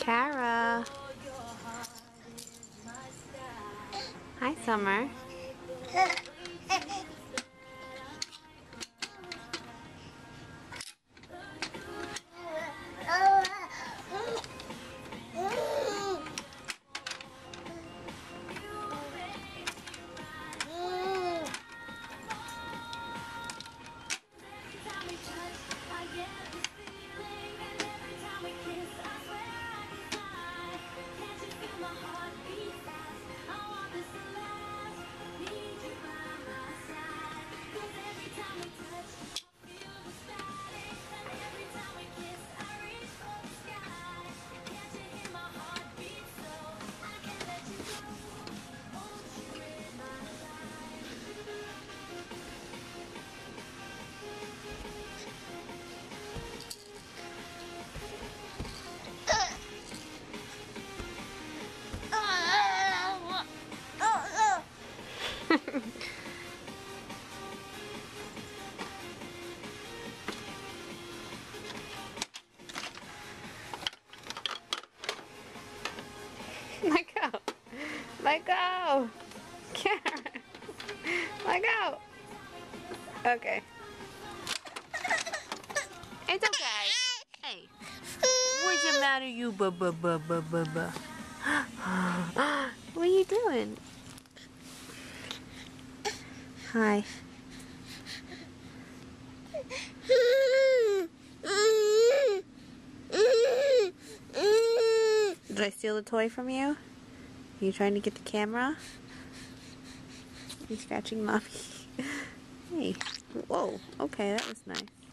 Kara. Hi, Summer. Let go. Let go. Kara. Let go. Okay. It's okay. Hey. What's the matter, you? What are you doing? Hi. Did I steal the toy from you? Are you trying to get the camera? You scratching mommy? Hey. Whoa. Okay, that was nice.